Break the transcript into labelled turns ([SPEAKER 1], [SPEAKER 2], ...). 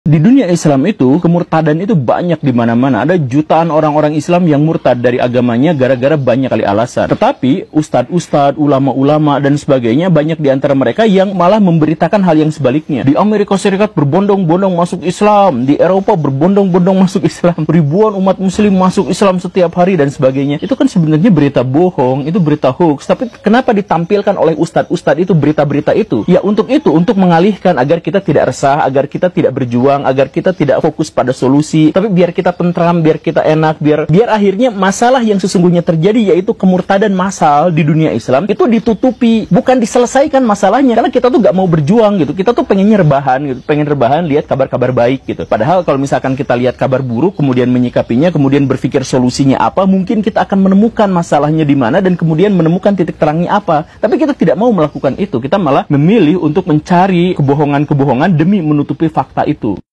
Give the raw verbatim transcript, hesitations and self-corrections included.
[SPEAKER 1] Di dunia Islam itu, kemurtadan itu banyak di mana-mana. Ada jutaan orang-orang Islam yang murtad dari agamanya gara-gara banyak kali alasan. Tetapi, ustadz-ustadz, ulama-ulama, dan sebagainya, banyak di antara mereka yang malah memberitakan hal yang sebaliknya. Di Amerika Serikat berbondong-bondong masuk Islam. Di Eropa berbondong-bondong masuk Islam. Ribuan umat muslim masuk Islam setiap hari dan sebagainya. Itu kan sebenarnya berita bohong, itu berita hoax. Tapi kenapa ditampilkan oleh ustadz-ustadz itu berita-berita itu? Ya untuk itu, untuk mengalihkan agar kita tidak resah, agar kita tidak berjuang, agar kita tidak fokus pada solusi, tapi biar kita tentram, biar kita enak, biar biar akhirnya masalah yang sesungguhnya terjadi, yaitu kemurtadan massal di dunia Islam, itu ditutupi, bukan diselesaikan masalahnya. Karena kita tuh gak mau berjuang gitu, kita tuh pengennya rebahan gitu, pengen rebahan lihat kabar-kabar baik gitu. Padahal kalau misalkan kita lihat kabar buruk, kemudian menyikapinya, kemudian berpikir solusinya apa, mungkin kita akan menemukan masalahnya di mana dan kemudian menemukan titik terangnya apa. Tapi kita tidak mau melakukan itu, kita malah memilih untuk mencari kebohongan-kebohongan demi menutupi fakta itu.